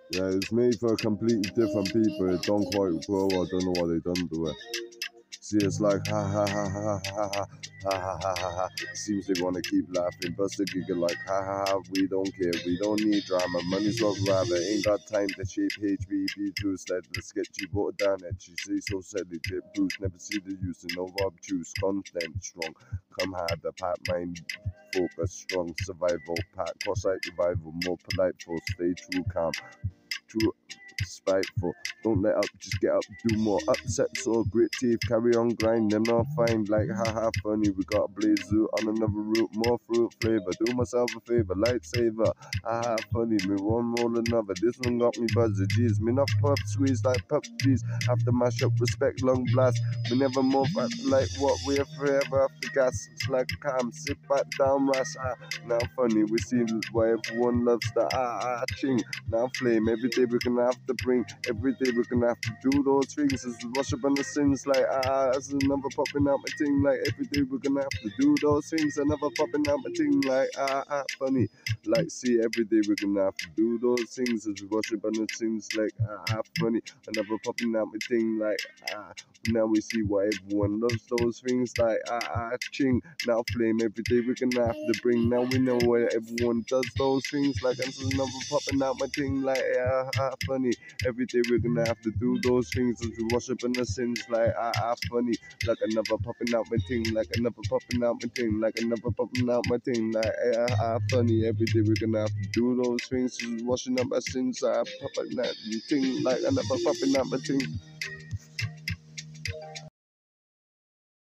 Yeah, it's made for completely different people. It don't quite grow. I don't know what they done to it. See, it's like ha ha ha ha ha ha ha ha ha ha ha. Seems they wanna keep laughing, bust a giggle like ha ha ha. We don't care, we don't need drama. Money's what rather. Ain't got time to shape HBB too stead. Let's get you brought down at you. See so sadly, Jip Bruce. Never see the use of no obtuse content strong. Come hard, the pat mind focus strong. Survival pat cross-eyed revival. More polite for stay true calm. True spiteful, don't let up, just get up, do more. Upset sore, grit teeth, carry on grind, them not fine, like haha funny. We got a blaze zoo on another route, more fruit flavor. Do myself a favor, lightsaber, haha funny. Me one roll another, this one got me buzzing. Jeez, me not puff squeeze like pup cheese. Have to mash up, respect, long blast. We never move back like what we're forever after gas. It's like calm, sit back down, ras. Now funny, we see why everyone loves the ching. Now flame, every day we're gonna have to bring, every day we're gonna have to do those things. As we wash up on the sins, like as another popping out my ting, like every day we're gonna have to do those things. Another popping out my ting, like funny. Like see, every day we're gonna have to do those things. As we wash up on the sins, like funny. Another popping out my ting, like now we see why everyone loves those things, like ching. Now flame, every day we're gonna have to bring. Now we know why everyone does those things, like another popping out my ting, like funny. Every day we're gonna have to do those things as we wash up in the sins, like funny. Like another popping out my ting, like another popping out my ting, like another popping out my ting, like funny. Every day we're gonna have to do those things as we washing up our sins, popping out my ting, like another popping out my ting.